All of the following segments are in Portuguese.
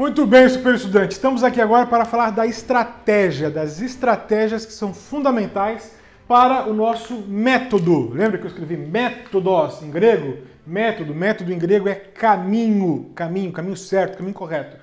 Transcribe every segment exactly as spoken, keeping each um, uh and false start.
Muito bem, super estudante. Estamos aqui agora para falar da estratégia, das estratégias que são fundamentais para o nosso método. Lembra que eu escrevi métodos em grego? Método, método em grego é caminho, caminho, caminho certo, caminho correto.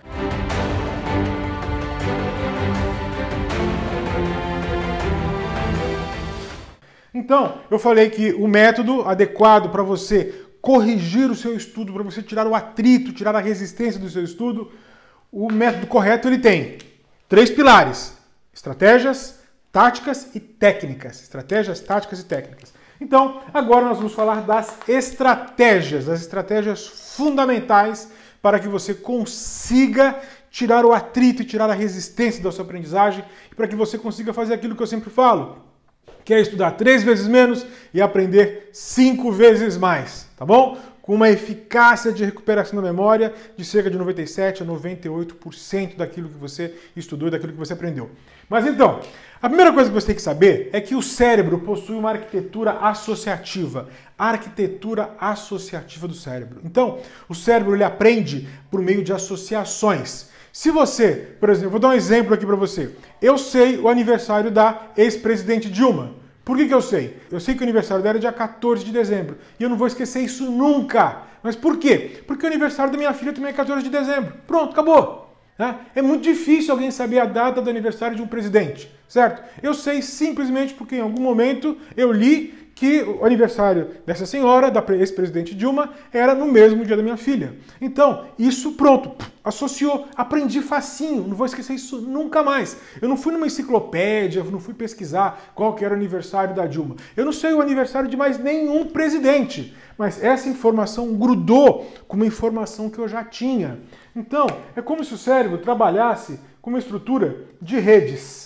Então, eu falei que o método adequado para você corrigir o seu estudo, para você tirar o atrito, tirar a resistência do seu estudo, o método correto ele tem três pilares: estratégias, táticas e técnicas. Estratégias, táticas e técnicas. Então, agora nós vamos falar das estratégias, das estratégias fundamentais para que você consiga tirar o atrito e tirar a resistência da sua aprendizagem e para que você consiga fazer aquilo que eu sempre falo, que é estudar três vezes menos e aprender cinco vezes mais, tá bom? Com uma eficácia de recuperação da memória de cerca de noventa e sete a noventa e oito por cento daquilo que você estudou, daquilo que você aprendeu. Mas então, a primeira coisa que você tem que saber é que o cérebro possui uma arquitetura associativa, a arquitetura associativa do cérebro. Então, o cérebro ele aprende por meio de associações. Se você, por exemplo, vou dar um exemplo aqui para você. Eu sei o aniversário da ex-presidente Dilma. Por que que eu sei? Eu sei que o aniversário dela é dia quatorze de dezembro. E eu não vou esquecer isso nunca. Mas por quê? Porque o aniversário da minha filha também é quatorze de dezembro. Pronto, acabou. É muito difícil alguém saber a data do aniversário de um presidente, certo? Eu sei simplesmente porque em algum momento eu li que o aniversário dessa senhora, da ex-presidente Dilma, era no mesmo dia da minha filha. Então, isso pronto, associou, aprendi facinho, não vou esquecer isso nunca mais. Eu não fui numa enciclopédia, não fui pesquisar qual que era o aniversário da Dilma. Eu não sei o aniversário de mais nenhum presidente, mas essa informação grudou com uma informação que eu já tinha. Então, é como se o cérebro trabalhasse com uma estrutura de redes.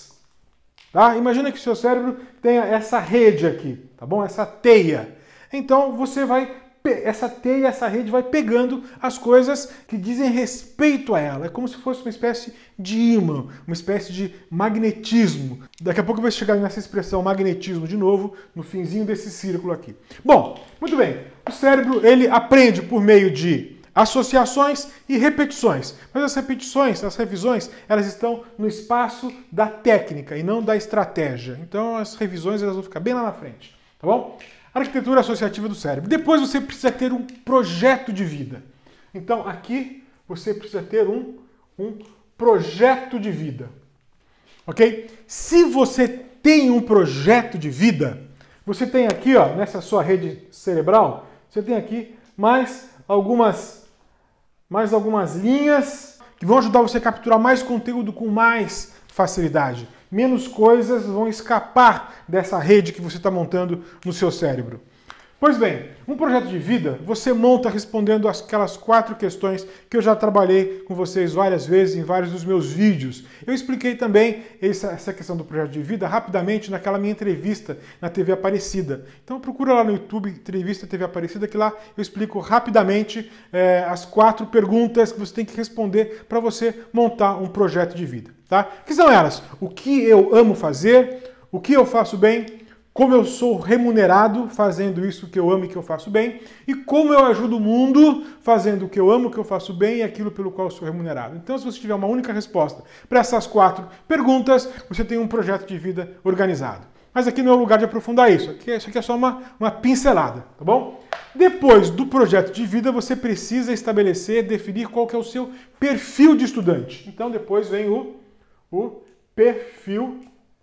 Tá? Imagina que o seu cérebro tenha essa rede aqui, tá bom? Essa teia. Então você vai, essa teia, essa rede vai pegando as coisas que dizem respeito a ela. É como se fosse uma espécie de ímã, uma espécie de magnetismo. Daqui a pouco eu vou chegar nessa expressão magnetismo de novo, no finzinho desse círculo aqui. Bom, muito bem. O cérebro ele aprende por meio de associações e repetições. Mas as repetições, as revisões, elas estão no espaço da técnica e não da estratégia. Então as revisões elas vão ficar bem lá na frente, tá bom? Arquitetura associativa do cérebro. Depois você precisa ter um projeto de vida. Então aqui você precisa ter um, um projeto de vida, ok? Se você tem um projeto de vida, você tem aqui, ó, nessa sua rede cerebral, você tem aqui mais algumas mais algumas linhas que vão ajudar você a capturar mais conteúdo com mais facilidade. Menos coisas vão escapar dessa rede que você está montando no seu cérebro. Pois bem, um projeto de vida você monta respondendo aquelas quatro questões que eu já trabalhei com vocês várias vezes em vários dos meus vídeos. Eu expliquei também essa, essa questão do projeto de vida rapidamente naquela minha entrevista na T V Aparecida. Então procura lá no YouTube, entrevista T V Aparecida, que lá eu explico rapidamente é, as quatro perguntas que você tem que responder para você montar um projeto de vida. Tá? Que são elas? O que eu amo fazer, o que eu faço bem, como eu sou remunerado fazendo isso que eu amo e que eu faço bem, e como eu ajudo o mundo fazendo o que eu amo, o que eu faço bem e aquilo pelo qual eu sou remunerado. Então, se você tiver uma única resposta para essas quatro perguntas, você tem um projeto de vida organizado. Mas aqui não é o lugar de aprofundar isso, aqui, isso aqui é só uma, uma pincelada, tá bom? Depois do projeto de vida, você precisa estabelecer, definir qual que é o seu perfil de estudante. Então, depois vem o, o perfil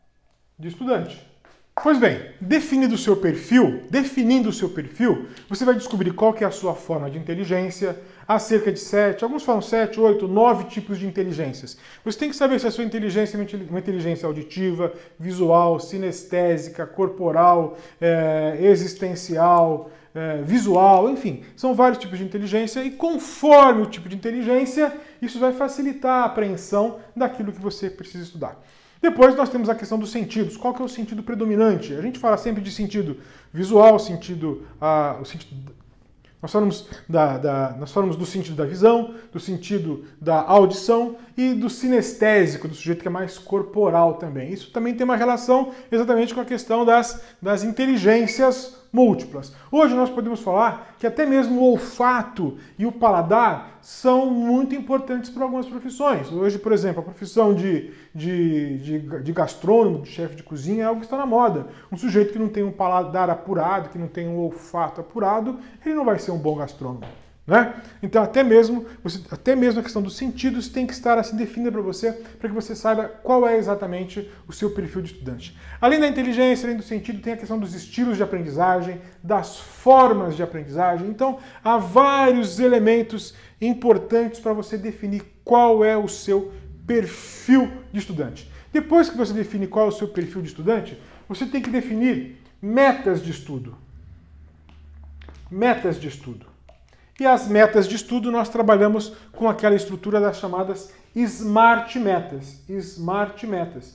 de estudante. Pois bem, definindo o seu perfil, definindo o seu perfil, você vai descobrir qual que é a sua forma de inteligência, há cerca de sete, alguns falam sete, oito, nove tipos de inteligências. Você tem que saber se a sua inteligência é uma inteligência auditiva, visual, sinestésica, corporal, é, existencial, é, visual, enfim, são vários tipos de inteligência e conforme o tipo de inteligência, isso vai facilitar a apreensão daquilo que você precisa estudar. Depois nós temos a questão dos sentidos. Qual que é o sentido predominante? A gente fala sempre de sentido visual, sentido... Ah, o sentido nós, falamos da, da, nós falamos do sentido da visão, do sentido da audição e do sinestésico, do sujeito que é mais corporal também. Isso também tem uma relação exatamente com a questão das, das inteligências múltiplas. Hoje nós podemos falar que até mesmo o olfato e o paladar são muito importantes para algumas profissões. Hoje, por exemplo, a profissão de, de, de, de gastrônomo, de chefe de cozinha, é algo que está na moda. Um sujeito que não tem um paladar apurado, que não tem um olfato apurado, ele não vai ser um bom gastrônomo. Né? Então, até mesmo, você, até mesmo a questão dos sentidos tem que estar assim definida para você, para que você saiba qual é exatamente o seu perfil de estudante. Além da inteligência, além do sentido, tem a questão dos estilos de aprendizagem, das formas de aprendizagem. Então, há vários elementos importantes para você definir qual é o seu perfil de estudante. Depois que você define qual é o seu perfil de estudante, você tem que definir metas de estudo. Metas de estudo. E as metas de estudo nós trabalhamos com aquela estrutura das chamadas SMART metas. SMART metas.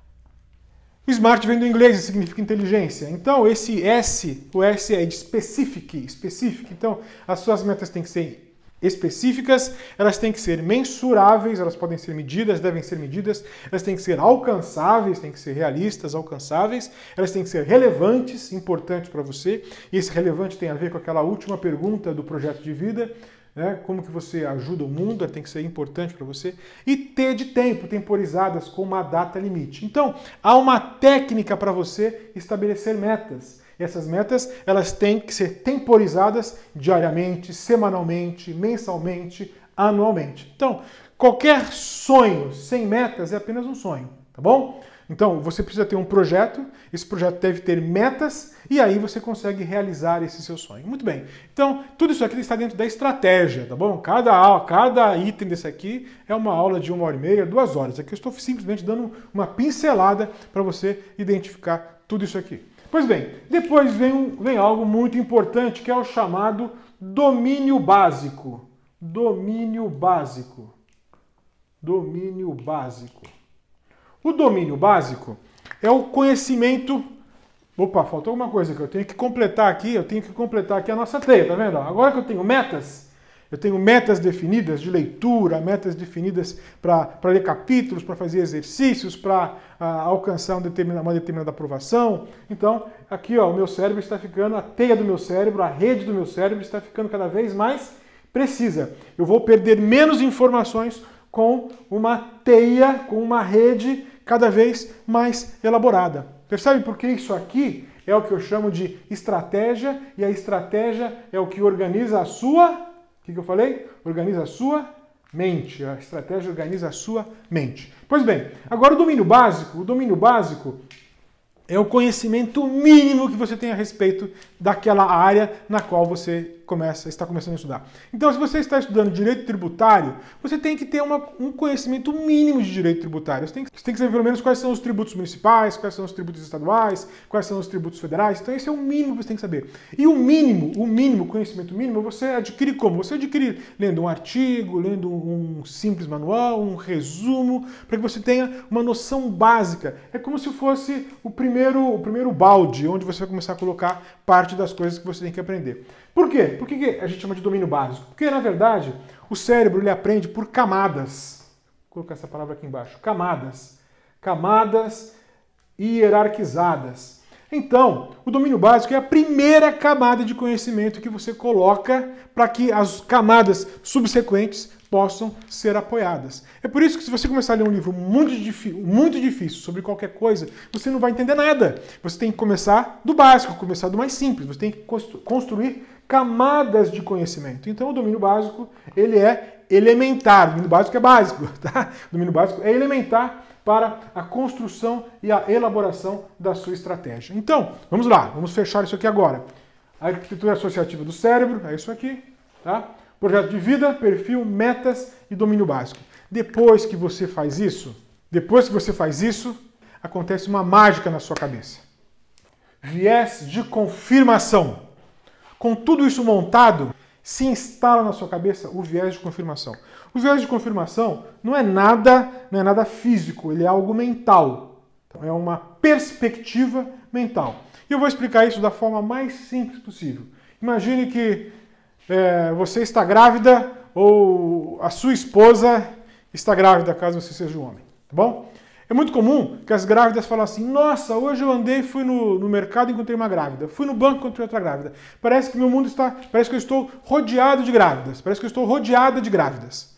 SMART vem do inglês e significa inteligência. Então esse S, o S é de specific, specific. Então as suas metas têm que ser específicas, elas têm que ser mensuráveis, elas podem ser medidas, devem ser medidas, elas têm que ser alcançáveis, têm que ser realistas, alcançáveis, elas têm que ser relevantes, importantes para você, e esse relevante tem a ver com aquela última pergunta do projeto de vida, né? Como que você ajuda o mundo, tem que ser importante para você, e T de tempo, temporizadas com uma data limite. Então, há uma técnica para você estabelecer metas. Essas metas, elas têm que ser temporizadas diariamente, semanalmente, mensalmente, anualmente. Então, qualquer sonho sem metas é apenas um sonho, tá bom? Então, você precisa ter um projeto, esse projeto deve ter metas, e aí você consegue realizar esse seu sonho. Muito bem. Então, tudo isso aqui está dentro da estratégia, tá bom? Cada, aula, cada item desse aqui é uma aula de uma hora e meia, duas horas. Aqui eu estou simplesmente dando uma pincelada para você identificar tudo isso aqui. Pois bem, depois vem, um, vem algo muito importante, que é o chamado domínio básico. Domínio básico. Domínio básico. O domínio básico é o conhecimento... Opa, faltou alguma coisa aqui. Eu tenho que completar aqui, eu tenho que completar aqui a nossa teia, tá vendo? Agora que eu tenho metas, eu tenho metas definidas de leitura, metas definidas para ler capítulos, para fazer exercícios, para uh, alcançar um determinado, uma determinada aprovação. Então, aqui ó, o meu cérebro está ficando, a teia do meu cérebro, a rede do meu cérebro está ficando cada vez mais precisa. Eu vou perder menos informações com uma teia, com uma rede cada vez mais elaborada. Percebe por que isso aqui é o que eu chamo de estratégia, e a estratégia é o que organiza a sua... O que, que eu falei? Organiza a sua mente. A estratégia organiza a sua mente. Pois bem, agora o domínio básico. O domínio básico é o conhecimento mínimo que você tem a respeito daquela área na qual você começa, está começando a estudar. Então, se você está estudando direito tributário, você tem que ter uma, um conhecimento mínimo de direito tributário. Você tem, que, você tem que saber pelo menos quais são os tributos municipais, quais são os tributos estaduais, quais são os tributos federais. Então, esse é o mínimo que você tem que saber. E o mínimo, o mínimo, conhecimento mínimo, você adquire como? Você adquire lendo um artigo, lendo um simples manual, um resumo, para que você tenha uma noção básica. É como se fosse o primeiro, o primeiro balde, onde você vai começar a colocar parte das coisas que você tem que aprender. Por quê? Por que a gente chama de domínio básico? Porque, na verdade, o cérebro ele aprende por camadas. Vou colocar essa palavra aqui embaixo. Camadas. Camadas hierarquizadas. Então, o domínio básico é a primeira camada de conhecimento que você coloca para que as camadas subsequentes possam ser apoiadas. É por isso que se você começar a ler um livro muito, muito difícil sobre qualquer coisa, você não vai entender nada. Você tem que começar do básico, começar do mais simples. Você tem que construir camadas de conhecimento. Então o domínio básico, ele é elementar. O domínio básico é básico, tá? O domínio básico é elementar para a construção e a elaboração da sua estratégia. Então, vamos lá, vamos fechar isso aqui agora. A arquitetura associativa do cérebro, é isso aqui, tá? Projeto de vida, perfil, metas e domínio básico. Depois que você faz isso, depois que você faz isso, acontece uma mágica na sua cabeça. Viés de confirmação. Com tudo isso montado, se instala na sua cabeça o viés de confirmação. O viés de confirmação não é nada, não é nada físico, ele é algo mental. Então, é uma perspectiva mental. E eu vou explicar isso da forma mais simples possível. Imagine que é, você está grávida ou a sua esposa está grávida, caso você seja um homem, tá bom? É muito comum que as grávidas falam assim, nossa, hoje eu andei, fui no, no mercado e encontrei uma grávida. Fui no banco e encontrei outra grávida. Parece que meu mundo está, parece que eu estou rodeado de grávidas. Parece que eu estou rodeada de grávidas.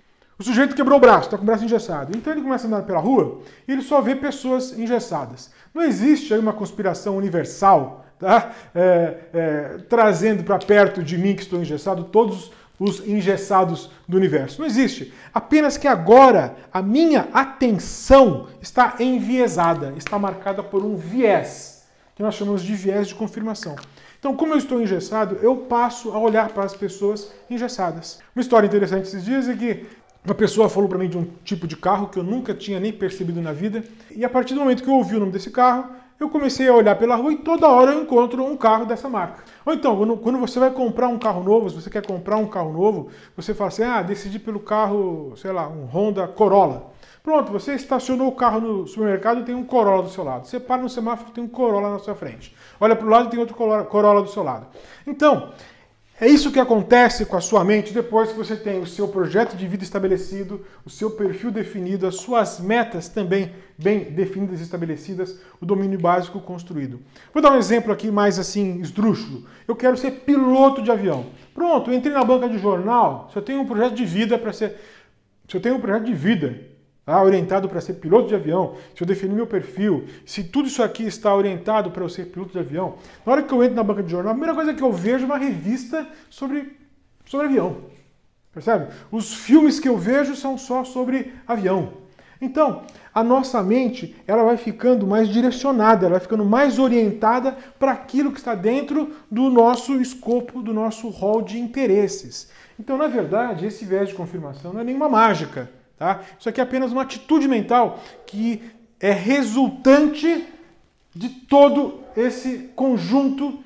O sujeito quebrou o braço, está com o braço engessado. Então ele começa a andar pela rua e ele só vê pessoas engessadas. Não existe aí uma conspiração universal, tá? é, é, trazendo para perto de mim que estou engessado todos os engessados do universo. Não existe. Apenas que agora a minha atenção está enviesada, está marcada por um viés, que nós chamamos de viés de confirmação. Então, como eu estou engessado, eu passo a olhar para as pessoas engessadas. Uma história interessante esses dias é que uma pessoa falou para mim de um tipo de carro que eu nunca tinha nem percebido na vida, e a partir do momento que eu ouvi o nome desse carro, eu comecei a olhar pela rua e toda hora eu encontro um carro dessa marca. Ou então, quando você vai comprar um carro novo, se você quer comprar um carro novo, você fala assim, ah, decidi pelo carro, sei lá, um Honda Corolla. Pronto, você estacionou o carro no supermercado e tem um Corolla do seu lado. Você para no semáforo e tem um Corolla na sua frente. Olha para o lado e tem outro Corolla do seu lado. Então, é isso que acontece com a sua mente depois que você tem o seu projeto de vida estabelecido, o seu perfil definido, as suas metas também bem definidas e estabelecidas, o domínio básico construído. Vou dar um exemplo aqui mais assim, esdrúxulo. Eu quero ser piloto de avião. Pronto, eu entrei na banca de jornal, se eu tenho um projeto de vida para ser... Se eu tenho um projeto de vida tá, orientado para ser piloto de avião, se eu definir meu perfil, se tudo isso aqui está orientado para eu ser piloto de avião, na hora que eu entro na banca de jornal, a primeira coisa que eu vejo é uma revista sobre, sobre avião. Percebe? Os filmes que eu vejo são só sobre avião. Então, a nossa mente ela vai ficando mais direcionada, ela vai ficando mais orientada para aquilo que está dentro do nosso escopo, do nosso rol de interesses. Então, na verdade, esse viés de confirmação não é nenhuma mágica. Tá? Isso aqui é apenas uma atitude mental que é resultante de todo esse conjunto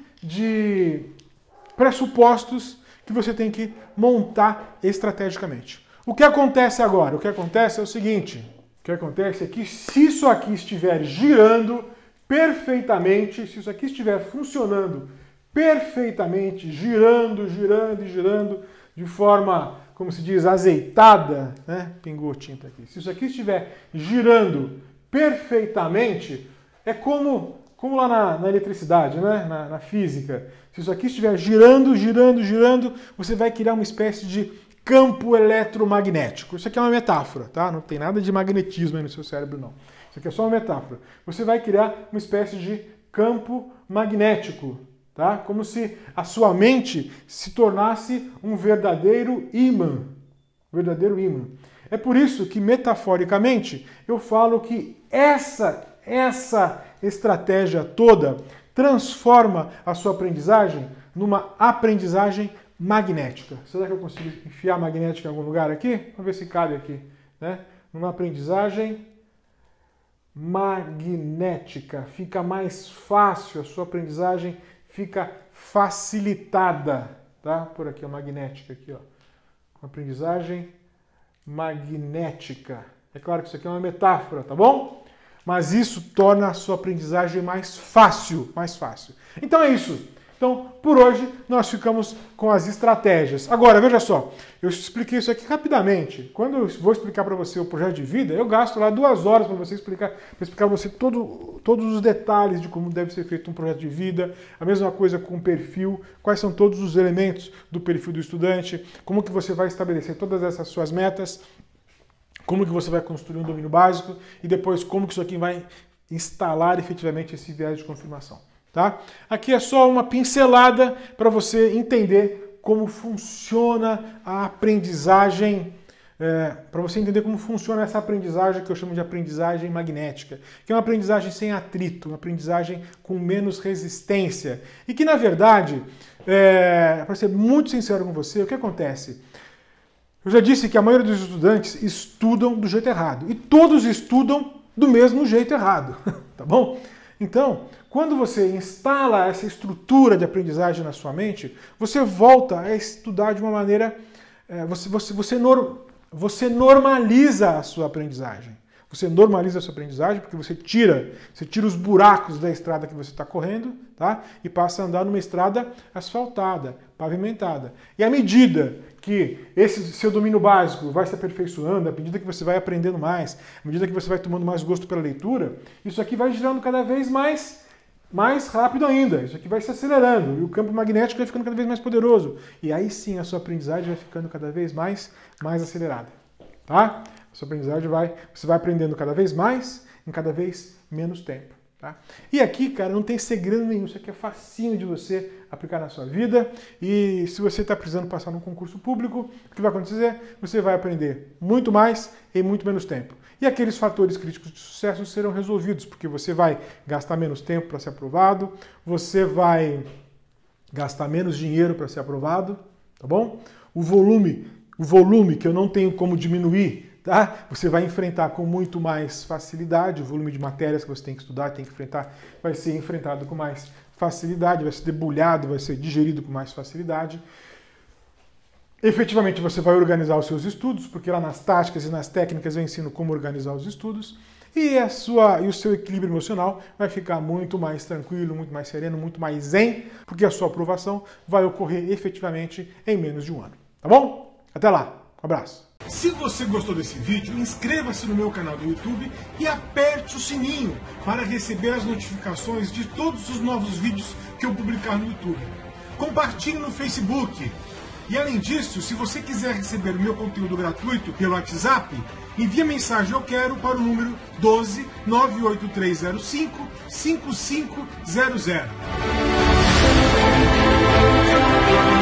de pressupostos que você tem que montar estrategicamente. O que acontece agora? O que acontece é o seguinte, o que acontece é que se isso aqui estiver girando perfeitamente, se isso aqui estiver funcionando perfeitamente, girando, girando e girando de forma, como se diz, azeitada, né? Pingou tinta aqui. Se isso aqui estiver girando perfeitamente, é como, como lá na, na eletricidade, né? na, na física. Se isso aqui estiver girando, girando, girando, você vai criar uma espécie de campo eletromagnético. Isso aqui é uma metáfora, tá? Não tem nada de magnetismo aí no seu cérebro, não. Isso aqui é só uma metáfora. Você vai criar uma espécie de campo magnético, tá? Como se a sua mente se tornasse um verdadeiro ímã. Verdadeiro ímã. É por isso que, metaforicamente, eu falo que essa, essa estratégia toda transforma a sua aprendizagem numa aprendizagem magnética. Será que eu consigo enfiar magnética em algum lugar aqui? Vamos ver se cabe aqui. Né? Numa aprendizagem magnética. Fica mais fácil, a sua aprendizagem fica facilitada. Tá? Por aqui, a magnética. Aqui, ó. Uma aprendizagem magnética. É claro que isso aqui é uma metáfora, tá bom? Mas isso torna a sua aprendizagem mais fácil. Mais fácil. Então é isso. Então, por hoje, nós ficamos com as estratégias. Agora, veja só, eu expliquei isso aqui rapidamente. Quando eu vou explicar para você o projeto de vida, eu gasto lá duas horas para você explicar, para explicar para você todo, todos os detalhes de como deve ser feito um projeto de vida, a mesma coisa com o perfil, quais são todos os elementos do perfil do estudante, como que você vai estabelecer todas essas suas metas, como que você vai construir um domínio básico e depois como que isso aqui vai instalar efetivamente esse viés de confirmação. Tá? Aqui é só uma pincelada para você entender como funciona a aprendizagem, é, para você entender como funciona essa aprendizagem que eu chamo de aprendizagem magnética, que é uma aprendizagem sem atrito, uma aprendizagem com menos resistência. E que, na verdade, é, para ser muito sincero com você, o que acontece? Eu já disse que a maioria dos estudantes estudam do jeito errado. E todos estudam do mesmo jeito errado. Tá bom? Então, quando você instala essa estrutura de aprendizagem na sua mente, você volta a estudar de uma maneira... É, você, você, você, nor, você normaliza a sua aprendizagem. Você normaliza a sua aprendizagem porque você tira, você tira os buracos da estrada que você está correndo, tá? E passa a andar numa estrada asfaltada. pavimentada. E à medida que esse seu domínio básico vai se aperfeiçoando, à medida que você vai aprendendo mais, à medida que você vai tomando mais gosto pela leitura, isso aqui vai girando cada vez mais, mais rápido ainda. Isso aqui vai se acelerando e o campo magnético vai ficando cada vez mais poderoso. E aí sim a sua aprendizagem vai ficando cada vez mais, mais acelerada. Tá? A sua aprendizagem vai, você vai aprendendo cada vez mais em cada vez menos tempo. Tá? E aqui, cara, não tem segredo nenhum. Isso aqui é facinho de você aplicar na sua vida. E se você está precisando passar num concurso público, o que vai acontecer? Você vai aprender muito mais em muito menos tempo. E aqueles fatores críticos de sucesso serão resolvidos, porque você vai gastar menos tempo para ser aprovado, você vai gastar menos dinheiro para ser aprovado, tá bom? O volume, o volume que eu não tenho como diminuir, tá? Você vai enfrentar com muito mais facilidade. O volume de matérias que você tem que estudar, tem que enfrentar, vai ser enfrentado com mais facilidade, vai ser debulhado, vai ser digerido com mais facilidade. Efetivamente você vai organizar os seus estudos, porque lá nas táticas e nas técnicas eu ensino como organizar os estudos. E, a sua, e o seu equilíbrio emocional vai ficar muito mais tranquilo, muito mais sereno, muito mais zen, porque a sua aprovação vai ocorrer efetivamente em menos de um ano. Tá bom? Até lá. Um abraço. Se você gostou desse vídeo, inscreva-se no meu canal do YouTube e aperte o sininho para receber as notificações de todos os novos vídeos que eu publicar no YouTube. Compartilhe no Facebook. E além disso, se você quiser receber o meu conteúdo gratuito pelo WhatsApp, envie mensagem eu quero para o número doze, nove oito três zero cinco, cinco cinco zero zero.